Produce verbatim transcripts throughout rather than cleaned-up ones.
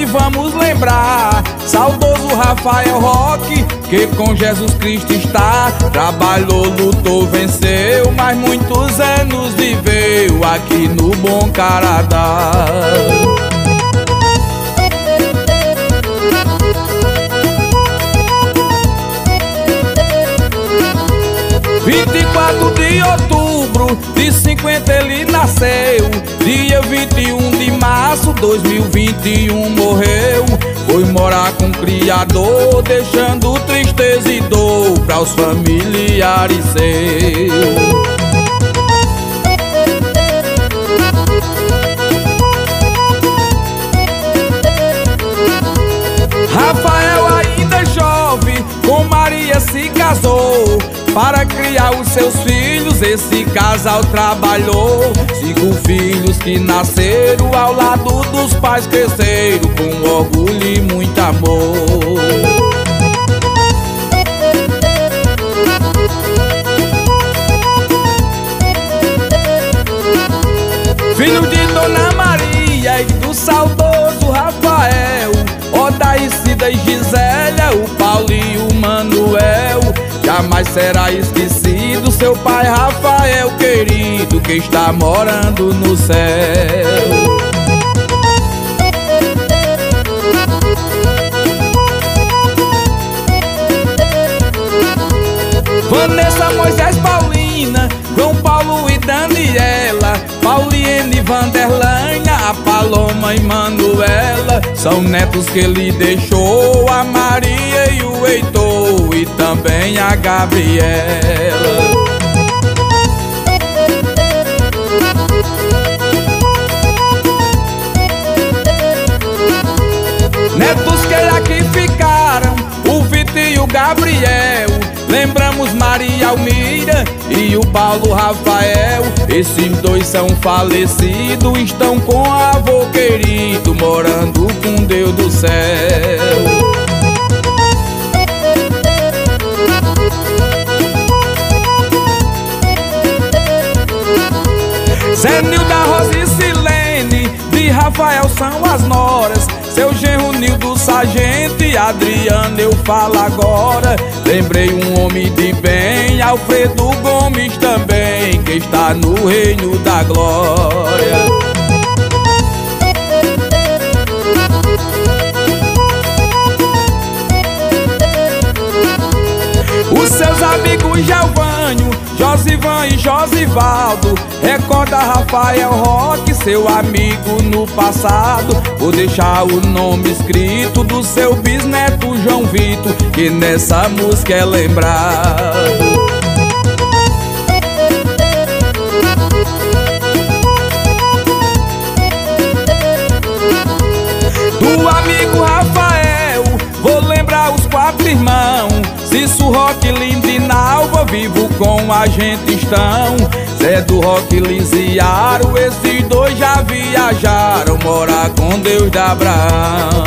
vamos lembrar saudoso Rafael Roque, que com Jesus Cristo está. Trabalhou, lutou, venceu, mas muitos anos viveu aqui no Bom Caradá. vinte e quatro de outubro de cinquenta ele nasceu. Dia vinte e um de março de dois mil e vinte e um morreu. Foi morar com o Criador, deixando tristeza e dor para os familiares seus. Rafael ainda jovem com Maria se casou. Para criar os seus filhos esse casal trabalhou. Cinco filhos que nasceram ao lado dos pais cresceram com orgulho e muito amor. Filho de Dona Maria e do saudoso Rafael, Odaicida e Gisélia, o Paulo e o Manuel. Jamais será esquecido seu pai Rafael querido, que está morando no céu. Vanessa, Moisés, Paulina, João Paulo e Daniela, Pauliene, Vanderlanha, a Paloma e Manuela. São netos que ele deixou, a Maria e o Heitor, e também a Gabriela. Netos que aqui ficaram, o Vitor e o Gabriel. Lembramos Maria Almira e o Paulo Rafael. Esses dois são falecidos, estão com avô querido, morando com Deus do céu. Zé Nilda, Rosa e Silene, de Rafael são as noras. Seu genro Nildo Sargento e Adriano eu falo agora. Lembrei um homem de bem, Alfredo Gomes também, que está no reino da glória. Os seus amigos Gelvânio, Josivan e Josivaldo, recorda Rafael Roque, seu amigo no passado. Vou deixar o nome escrito do seu bisneto João Vitor, que nessa música é lembrado. Do amigo Rafael, vou lembrar os quatro irmãos: Cício, Roque, Lindinalva, vivo com a gente estão. Zé do Roque, Lisiaro, esses dois já viajaram morar com Deus de Abraão.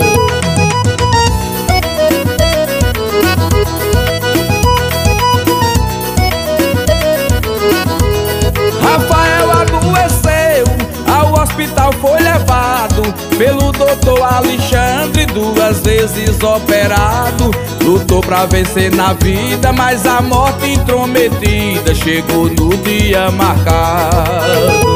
Rafael adoeceu, ao hospital foi levado pelo doutor Alexandre, duas vezes operado. Lutou pra vencer na vida, mas a morte intrometida chegou no dia marcado.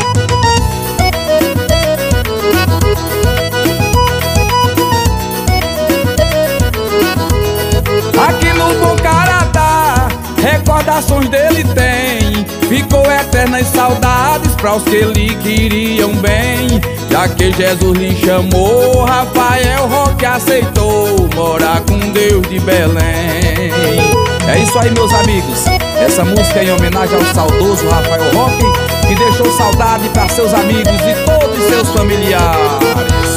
Aqui no Bom Caradá, recordações dele tem. Ficou eternas saudades pra os que lhe queriam bem. Já que Jesus lhe chamou, Rafael Roque aceitou morar com Deus de Belém. É isso aí, meus amigos. Essa música é em homenagem ao saudoso Rafael Roque, que deixou saudade para seus amigos e todos seus familiares.